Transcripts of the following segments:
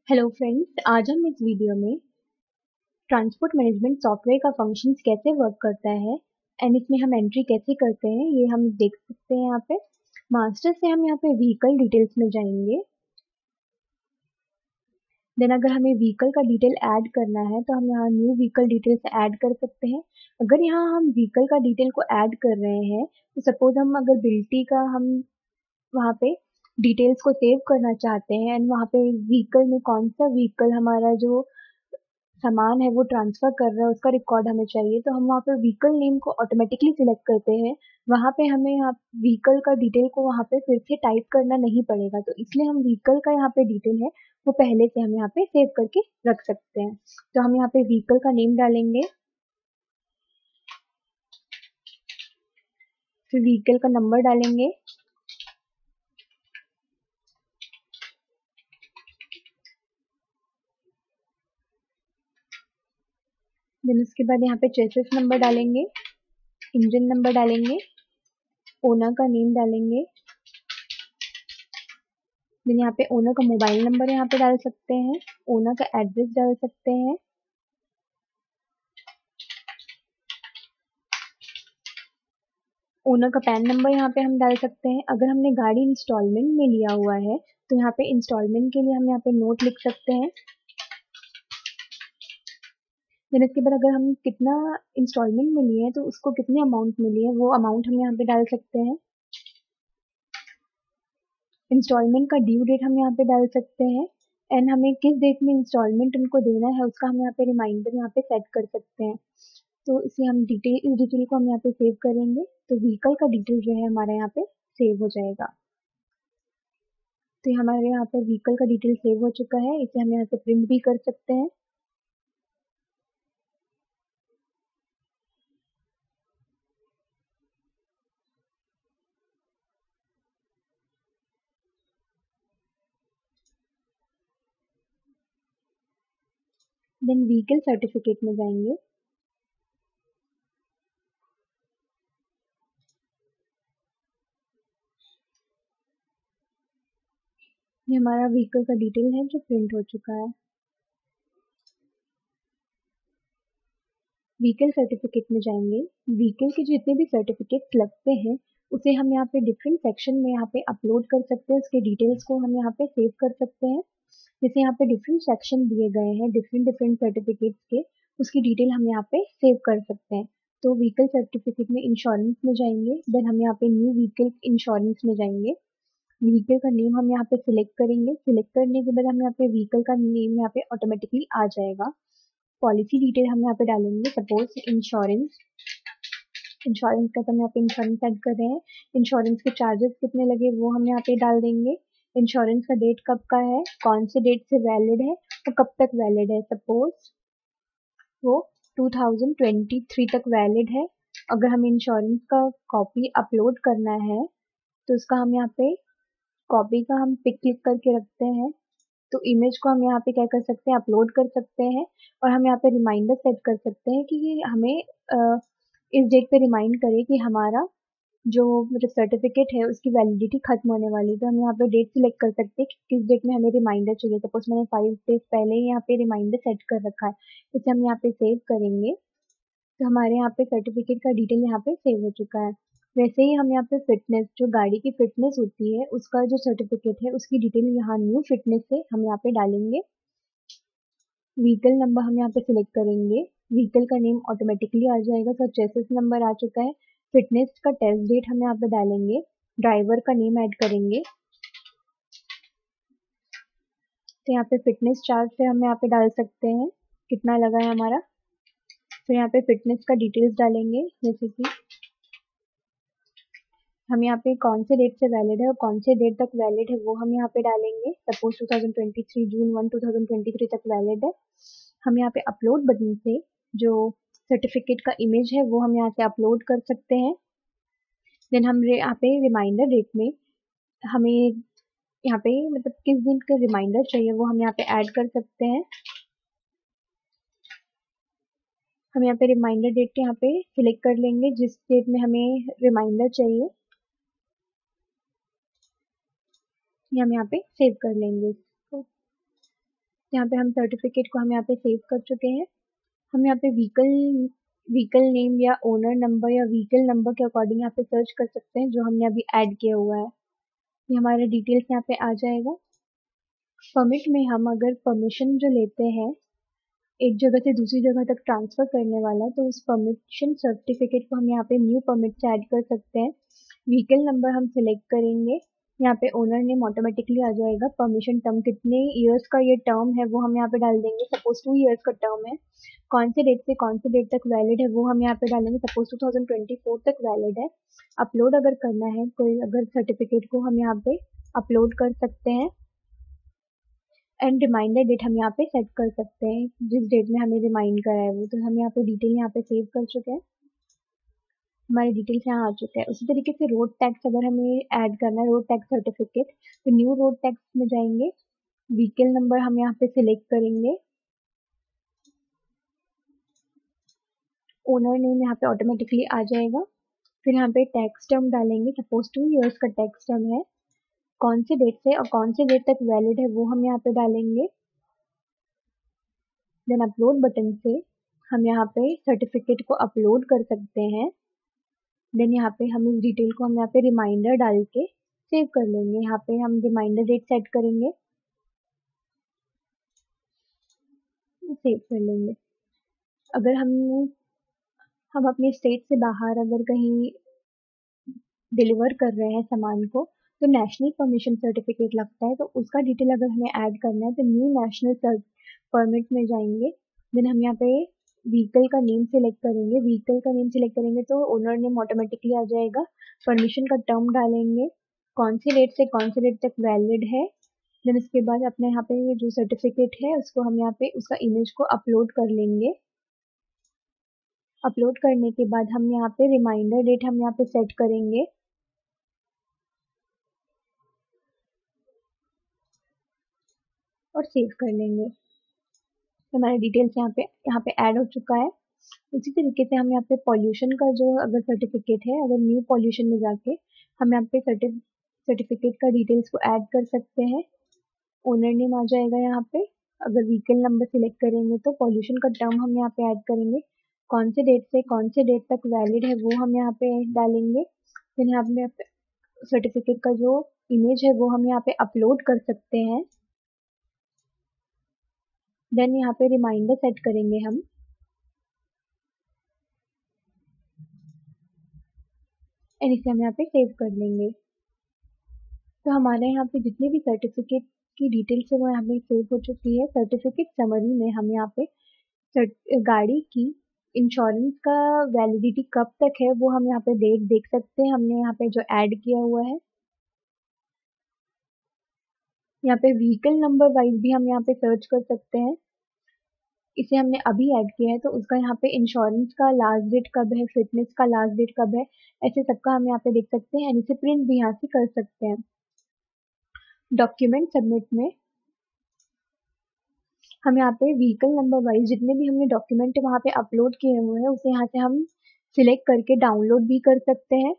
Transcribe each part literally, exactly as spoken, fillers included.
Hello friends, आज हम इस वीडियो में ट्रांसपोर्ट मैनेजमेंट सॉफ्टवेयर का फंक्शंस कैसे वर्क करता है एंड इसमें हम एंट्री कैसे करते हैं ये हम देख सकते हैं। यहाँ पे मास्टर से हम यहाँ पे व्हीकल डिटेल्स में जाएंगे। देन अगर हमें व्हीकल का डिटेल ऐड करना है तो हम यहाँ न्यू व्हीकल डिटेल्स ऐड कर सकते हैं। अगर यहाँ हम व्हीकल का डिटेल को ऐड कर रहे हैं तो सपोज हम अगर बिल्टी का हम वहाँ पे डिटेल्स को सेव करना चाहते हैं एंड वहाँ पे व्हीकल में कौन सा व्हीकल हमारा जो सामान है वो ट्रांसफर कर रहा है उसका रिकॉर्ड हमें चाहिए, तो हम वहाँ पे व्हीकल नेम को ऑटोमेटिकली सिलेक्ट करते हैं। वहाँ पे हमें यहाँ व्हीकल का डिटेल को वहाँ पे फिर से टाइप करना नहीं पड़ेगा, तो इसलिए हम व्हीकल का यहाँ पे डिटेल है वो पहले से हम यहाँ पे सेव करके रख सकते हैं। तो हम यहाँ पे व्हीकल का नेम डालेंगे, फिर व्हीकल का नंबर डालेंगे, देन उसके बाद यहाँ पे चेसिस नंबर डालेंगे, इंजन नंबर डालेंगे, ओनर का नेम डालेंगे, देन यहाँ पे ओनर का मोबाइल नंबर यहाँ पे डाल सकते हैं, ओनर का एड्रेस डाल सकते हैं, ओनर का पैन नंबर यहाँ पे हम डाल सकते हैं। अगर हमने गाड़ी इंस्टॉलमेंट में लिया हुआ है तो यहाँ पे इंस्टॉलमेंट के लिए हम यहाँ पे नोट लिख सकते हैं। देन इसके बाद अगर हम कितना इंस्टॉलमेंट में लिए हैं तो उसको कितने अमाउंट मिली है वो अमाउंट हम यहाँ पे डाल सकते हैं। इंस्टॉलमेंट का ड्यू डेट हम यहाँ पे डाल सकते हैं एंड हमें किस डेट में इंस्टॉलमेंट उनको देना है उसका हम यहाँ पे रिमाइंडर यहाँ पे सेट कर सकते हैं। तो इसे हम डिटेल इस डिटेल को हम यहाँ पे सेव करेंगे तो व्हीकल का डिटेल जो है हमारे यहाँ पे सेव हो जाएगा। तो ये हमारे यहाँ पे व्हीकल का डिटेल सेव हो चुका है, इसे हम यहाँ से प्रिंट भी कर सकते हैं। देन व्हीकल सर्टिफिकेट में जाएंगे, ये हमारा व्हीकल का डिटेल है जो प्रिंट हो चुका है। व्हीकल सर्टिफिकेट में जाएंगे, व्हीकल के जितने भी सर्टिफिकेट्स लगते हैं उसे हम यहाँ पे डिफरेंट सेक्शन में यहाँ पे अपलोड कर सकते हैं, उसके डिटेल्स को हम यहाँ पे सेव कर सकते हैं। जैसे यहाँ पे डिफरेंट सेक्शन दिए गए हैं डिफरेंट डिफरेंट सर्टिफिकेट्स के, उसकी डिटेल हम यहाँ पे सेव कर सकते हैं। तो व्हीकल सर्टिफिकेट में इंश्योरेंस में जाएंगे, देन हम यहाँ पे न्यू व्हीकल इंश्योरेंस में जाएंगे। व्हीकल का नेम हम यहाँ पे सिलेक्ट करेंगे, सिलेक्ट करने के बाद हम यहाँ पे व्हीकल का नेम यहाँ पे ऑटोमेटिकली आ जाएगा। पॉलिसी डिटेल हम यहाँ पे डालेंगे, सपोज इंश्योरेंस इंश्योरेंस का तो हम यहाँ पे इंश्योरेंस ऐड कर रहे हैं। इंश्योरेंस के चार्जेस कितने लगे वो हम यहाँ पे डाल देंगे। इंश्योरेंस का डेट कब का है, कौन से डेट से वैलिड है और कब तक वैलिड है, सपोज वो टू थाउजेंड ट्वेंटी थ्री तक वैलिड है। अगर हमें इंश्योरेंस का कॉपी अपलोड करना है तो उसका हम यहाँ पे कॉपी का हम पिक क्लिक करके रखते हैं, तो इमेज को हम यहाँ पे क्या कर सकते हैं, अपलोड कर सकते हैं और हम यहाँ पे रिमाइंडर सेट कर सकते हैं कि ये हमें आ, इस डेट पे रिमाइंड करे कि हमारा जो मतलब सर्टिफिकेट है उसकी वैलिडिटी खत्म होने वाली, तो हम यहाँ पे डेट सिलेक्ट कर सकते हैं कि किस डेट में हमें रिमाइंडर चाहिए। सपोज मैंने फाइव डेज पहले ही यहाँ पे रिमाइंडर सेट कर रखा है, इसे हम यहाँ पे सेव करेंगे तो हमारे यहाँ पे सर्टिफिकेट का डिटेल यहाँ पे सेव हो चुका है। वैसे ही हम यहाँ पे फिटनेस, जो गाड़ी की फिटनेस होती है उसका जो सर्टिफिकेट है उसकी डिटेल यहाँ न्यू फिटनेस से हम यहाँ पे डालेंगे। व्हीकल नंबर हम यहाँ पे सिलेक्ट करेंगे, व्हीकल का नेम ऑटोमेटिकली आ जाएगा, तो चेसिस नंबर आ चुका है। फिटनेस का टेस्ट डेट हम यहाँ पे डालेंगे, ड्राइवर का नेम ऐड करेंगे, तो यहाँ पे फिटनेस चार्ज से हम यहाँ पे डाल सकते हैं कितना लगा है हमारा। फिर यहाँ पे फिटनेस का डिटेल्स डालेंगे, जैसे कि हम यहाँ पे कौन से डेट से वैलिड है और कौन से डेट तक वैलिड है वो हम यहाँ पे डालेंगे। Suppose two thousand twenty three June one two thousand twenty three तक वैलिड है। हम यहाँ पे अपलोड बटन से जो सर्टिफिकेट का इमेज है वो हम यहाँ से अपलोड कर सकते हैं। देन हम यहाँ पे रिमाइंडर डेट में हमें यहाँ पे मतलब किस दिन का रिमाइंडर चाहिए वो हम यहाँ पे ऐड कर सकते हैं। हम यहाँ पे रिमाइंडर डेट यहाँ पे सिलेक्ट कर लेंगे जिस डेट में हमें रिमाइंडर चाहिए, ये हम यहाँ पे सेव कर लेंगे। यहाँ पे हम सर्टिफिकेट को हम यहाँ पे सेव कर चुके हैं। हम यहाँ पे व्हीकल व्हीकल नेम या ओनर नंबर या व्हीकल नंबर के अकॉर्डिंग यहाँ पे सर्च कर सकते हैं, जो हमने अभी ऐड किया हुआ है। ये हमारे डिटेल्स यहाँ पे आ जाएगा। परमिट में हम अगर परमिशन जो लेते हैं एक जगह से दूसरी जगह तक ट्रांसफर करने वाला, तो उस परमिशन सर्टिफिकेट को हम यहाँ पे न्यू परमिट से ऐड कर सकते हैं। व्हीकल नंबर हम सिलेक्ट करेंगे, यहाँ पे ओनर नेम ऑटोमेटिकली आ जाएगा। परमिशन टर्म कितने इयर्स का ये टर्म है वो हम यहाँ पे डाल देंगे। सपोज टू इयर्स का टर्म है, कौन से डेट से कौन से डेट तक वैलिड है वो हम यहाँ पे डालेंगे। Suppose two thousand twenty four तक वैलिड है। अपलोड अगर करना है कोई अगर सर्टिफिकेट को हम यहाँ पे अपलोड कर सकते हैं। एंड रिमाइंडर डेट हम यहाँ पे सेट कर सकते हैं, जिस डेट में हमें रिमाइंड करा है वो। तो हम यहाँ पे डिटेल यहाँ पे सेव कर चुके हैं, हमारे डिटेल्स यहाँ आ चुके हैं। उसी तरीके से रोड टैक्स अगर हमें ऐड करना है, रोड टैक्स सर्टिफिकेट, तो न्यू रोड टैक्स में जाएंगे, व्हीकल नंबर हम यहाँ पे सिलेक्ट करेंगे, ओनर नेम यहाँ पे ऑटोमेटिकली आ जाएगा। फिर यहाँ पे टैक्स टर्म डालेंगे, सपोज टू ईयर्स का टैक्स टर्म है, कौन से डेट से और कौन से डेट तक वैलिड है वो हम यहाँ पे डालेंगे। देन अपलोड बटन से हम यहाँ पे सर्टिफिकेट को अपलोड कर सकते हैं। देन यहाँ पे हम इस डिटेल को हम यहाँ पे रिमाइंडर डाल के सेव कर लेंगे। यहाँ पे हम रिमाइंडर डेट सेट करेंगे, सेव कर लेंगे। अगर हम हम अपने स्टेट से बाहर अगर कहीं डिलीवर कर रहे हैं सामान को, तो नेशनल परमिशन सर्टिफिकेट लगता है, तो उसका डिटेल अगर हमें ऐड करना है तो न्यू नेशनल परमिट में जाएंगे। देन हम यहाँ पे व्हीकल का नेम सिलेक्ट करेंगे, व्हीकल का नेम सिलेक्ट करेंगे तो ओनर नेम ऑटोमेटिकली आ जाएगा। परमिशन का टर्म डालेंगे, कौन से डेट से कौन से डेट तक वैलिड है। देन इसके बाद अपने यहाँ पे जो सर्टिफिकेट है उसको हम यहाँ पे उसका इमेज को अपलोड कर लेंगे। अपलोड करने के बाद हम यहाँ पे रिमाइंडर डेट हम यहाँ पे सेट करेंगे, और सेव कर लेंगे। तो हमारे डिटेल्स यहाँ पे यहाँ पे ऐड हो चुका है। उसी तरीके से हम यहाँ पे पॉल्यूशन का जो अगर सर्टिफिकेट है, अगर न्यू पॉल्यूशन में जाके हम यहाँ पे सर्टिफिकेट का डिटेल्स को ऐड कर सकते हैं। ओनर नेम आ जाएगा यहाँ पे। अगर व्हीकल नंबर सिलेक्ट करेंगे तो पॉल्यूशन का टर्म हम यहाँ पे ऐड करेंगे, कौन से डेट से कौन से डेट तक वैलिड है वो हम यहाँ पे डालेंगे। फिर यहाँ पे सर्टिफिकेट का जो इमेज है वो हम यहाँ पे अपलोड कर सकते हैं। देन यहाँ पे रिमाइंडर सेट करेंगे हम, एंड इसे हम यहाँ पे सेव कर लेंगे। तो हमारे यहाँ पे जितने भी सर्टिफिकेट की डिटेल्स है वो यहाँ पे सेव हो चुकी है। सर्टिफिकेट समरी में हम यहाँ पे गाड़ी की इंश्योरेंस का वैलिडिटी कब तक है वो हम यहाँ पे डेट देख सकते हैं, हमने यहाँ पे जो ऐड किया हुआ है। यहाँ पे व्हीकल नंबर वाइज भी हम यहाँ पे सर्च कर सकते हैं, इसे हमने अभी ऐड किया है तो उसका यहाँ पे इंश्योरेंस का लास्ट डेट कब है, फिटनेस का लास्ट डेट कब है, ऐसे सबका हम यहाँ पे देख सकते हैं। इसे प्रिंट भी यहाँ से कर सकते हैं। डॉक्यूमेंट सबमिट में हम यहाँ पे व्हीकल नंबर वाइज जितने भी हमने डॉक्यूमेंट वहाँ पे अपलोड किए हुए हैं उसे यहाँ से हम सिलेक्ट करके डाउनलोड भी कर सकते हैं।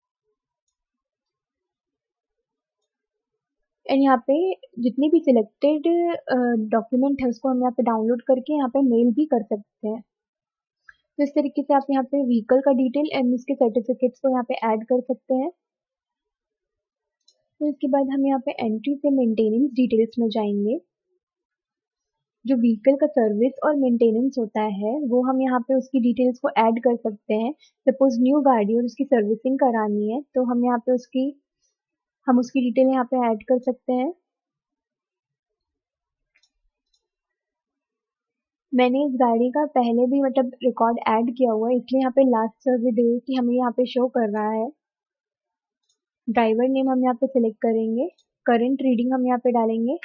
एंड यहाँ पे जितने भी सिलेक्टेड डॉक्यूमेंट है उसको हम यहाँ पे डाउनलोड करके यहाँ पे मेल भी कर सकते हैं। तो इस तरीके से आप यहाँ पे व्हीकल का डिटेल एंड उसके सर्टिफिकेट्स को यहाँ पे ऐड कर सकते हैं। तो इसके बाद हम यहाँ पे एंट्री से मेंटेनेंस डिटेल्स में जाएंगे। जो व्हीकल का सर्विस और मेंटेनेंस होता है वो हम यहाँ पे उसकी डिटेल्स को ऐड कर सकते हैं। सपोज न्यू गाड़ी और उसकी सर्विसिंग करानी है तो हम यहाँ पे उसकी हम उसकी डिटेल यहाँ पे ऐड कर सकते हैं। मैंने इस गाड़ी का पहले भी मतलब रिकॉर्ड ऐड किया हुआ है, इसलिए यहाँ पे लास्ट सर्विस डेट हमें यहाँ पे शो कर रहा है। ड्राइवर नेम हम यहाँ पे सिलेक्ट करेंगे, करंट रीडिंग हम यहाँ पे डालेंगे,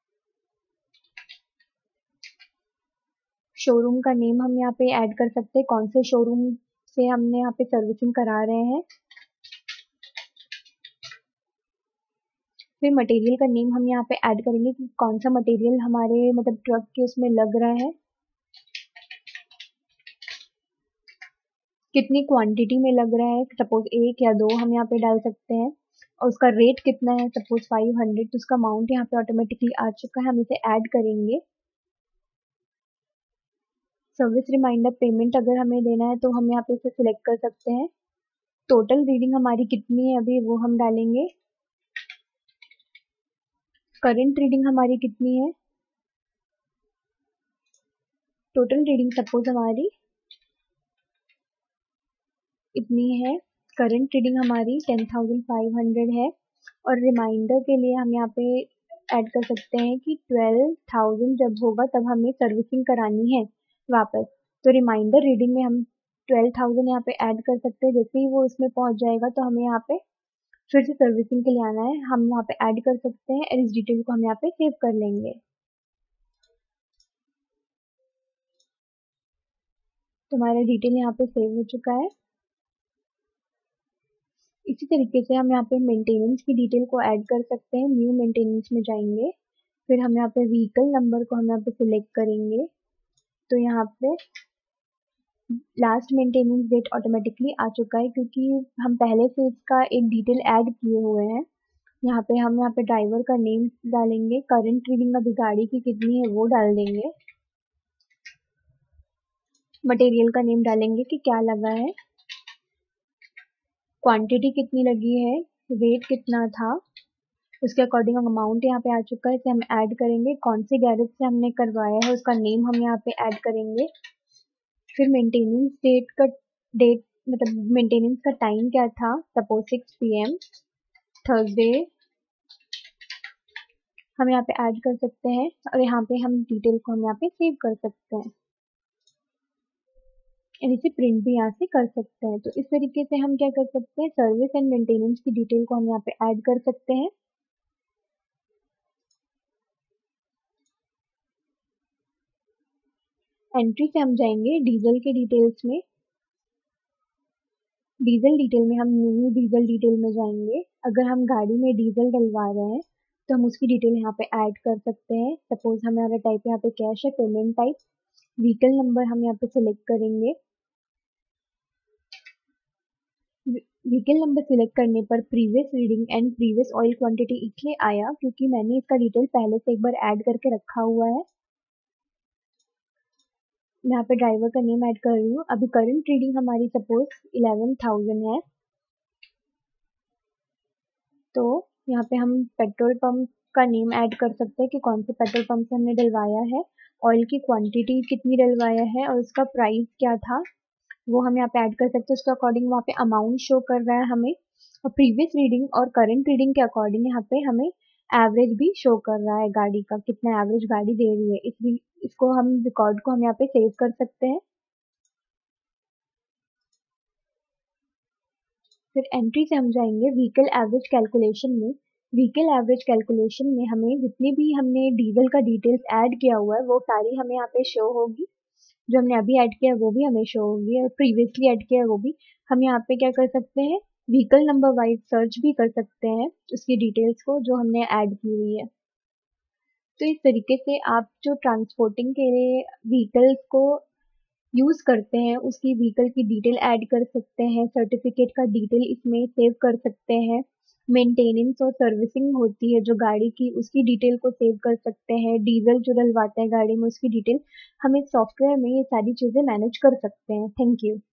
शोरूम का नेम हम यहाँ पे ऐड कर सकते हैं, कौन से शोरूम से हमने यहाँ पे सर्विसिंग करा रहे हैं। फिर मटेरियल का नेम हम यहाँ पे ऐड करेंगे कि कौन सा मटेरियल हमारे मतलब ट्रक के उसमें लग रहा है, कितनी क्वांटिटी में लग रहा है, सपोज एक या दो हम यहाँ पे डाल सकते हैं, और उसका रेट कितना है, सपोज फाइव हंड्रेड, तो उसका अमाउंट यहाँ पे ऑटोमेटिकली आ चुका है, हम इसे ऐड करेंगे। सर्विस रिमाइंडर पेमेंट अगर हमें देना है तो हम यहाँ पे इसे सिलेक्ट कर सकते हैं। टोटल रीडिंग हमारी कितनी है अभी वो हम डालेंगे। करंट रीडिंग हमारी कितनी है, टोटल रीडिंग सपोज हमारी इतनी है। करंट रीडिंग हमारी टेन थाउजेंड फाइव हंड्रेड है। और रिमाइंडर के लिए हम यहाँ पे ऐड कर सकते हैं कि ट्वेल्व थाउजेंड जब होगा तब हमें सर्विसिंग करानी है वापस। तो रिमाइंडर रीडिंग में हम ट्वेल्व थाउजेंड यहाँ पे ऐड कर सकते हैं। जैसे ही वो उसमें पहुंच जाएगा तो हमें यहाँ पे फिर से सर्विसिंग के लिए आना है, हम वहाँ पे ऐड कर सकते हैं और इस डिटेल को हम यहाँ पे सेव कर लेंगे। तो हमारा डिटेल यहाँ पे सेव हो चुका है। इसी तरीके से हम यहाँ पे मेंटेनेंस की डिटेल को ऐड कर सकते हैं। न्यू मेंटेनेंस में जाएंगे, फिर हम यहाँ पे व्हीकल नंबर को हम यहाँ पे सिलेक्ट करेंगे। तो यहाँ पे लास्ट मेंटेनेंस डेट ऑटोमेटिकली आ चुका है क्योंकि हम पहले से इसका एक डिटेल ऐड किए हुए हैं। यहाँ पे हम यहाँ पे ड्राइवर का नेम डालेंगे, करंट रीडिंग अभी गाड़ी की कितनी है वो डाल देंगे, मटेरियल का नेम डालेंगे कि क्या लगा है, क्वांटिटी कितनी लगी है, वेट कितना था, उसके अकॉर्डिंग अमाउंट यहाँ पे आ चुका है, इसे हम ऐड करेंगे। कौन से गैरेज से हमने करवाया है उसका नेम हम यहाँ पे ऐड करेंगे। फिर मेंटेनेंस डेट का डेट मतलब मेंटेनेंस का टाइम क्या था, suppose six P M Thursday हम यहाँ पे ऐड कर सकते हैं और यहाँ पे हम डिटेल को हम यहाँ पे सेव कर सकते हैं और इसे प्रिंट भी यहाँ से कर सकते हैं। तो इस तरीके से हम क्या कर सकते हैं, सर्विस एंड मेंटेनेंस की डिटेल को हम यहाँ पे ऐड कर सकते हैं। एंट्री से हम जाएंगे डीजल के डिटेल्स में। डीजल डिटेल में हम न्यू डीजल डिटेल में जाएंगे। अगर हम गाड़ी में डीजल डलवा रहे हैं तो हम उसकी डिटेल यहाँ पे ऐड कर सकते हैं। सपोज हमारा टाइप यहाँ पे कैश है, पेमेंट टाइप, व्हीकल नंबर हम यहाँ पे सिलेक्ट करेंगे। व्हीकल नंबर सिलेक्ट करने पर previous reading and previous oil quantity इसलिए आया क्योंकि मैंने इसका डिटेल पहले से एक बार ऐड करके रखा हुआ है। यहाँ पे ड्राइवर का नेम ऐड कर रही हूँ। अभी करंट रीडिंग हमारी सपोज इलेवन थाउजेंड है। तो यहाँ पे हम पेट्रोल पंप का नेम ऐड कर सकते हैं कि कौन से पेट्रोल पंप से हमने डलवाया है, ऑयल की क्वांटिटी कितनी डलवाया है और उसका प्राइस क्या था वो हम यहाँ पे ऐड कर सकते हैं। उसके अकॉर्डिंग वहाँ पे अमाउंट शो कर रहा है हमें, और प्रीवियस रीडिंग और करंट रीडिंग के अकॉर्डिंग यहाँ पे हमें एवरेज भी शो कर रहा है, गाड़ी का कितना एवरेज गाड़ी दे रही है। इस इसको हम रिकॉर्ड को हम यहाँ पे सेव कर सकते हैं। फिर एंट्री से हम जाएंगे व्हीकल एवरेज कैलकुलेशन में। व्हीकल एवरेज कैलकुलेशन में हमें जितनी भी हमने डीजल का डिटेल्स ऐड किया हुआ है वो सारी हमें यहाँ पे शो होगी। जो हमने अभी ऐड किया है वो भी हमें शो होगी और प्रीवियसली ऐड किया है वो भी। हम यहाँ पे क्या कर सकते हैं, व्हीकल नंबर वाइज सर्च भी कर सकते हैं उसकी डिटेल्स को जो हमने ऐड की हुई है। तो इस तरीके से आप जो ट्रांसपोर्टिंग के लिए व्हीकल्स को यूज़ करते हैं उसकी व्हीकल की डिटेल ऐड कर सकते हैं, सर्टिफिकेट का डिटेल इसमें सेव कर सकते हैं, मेंटेनेंस और सर्विसिंग होती है जो गाड़ी की उसकी डिटेल को सेव कर सकते हैं, डीजल जो डलवाते हैं गाड़ी में उसकी डिटेल। हम इस सॉफ्टवेयर में ये सारी चीज़ें मैनेज कर सकते हैं। Thank you.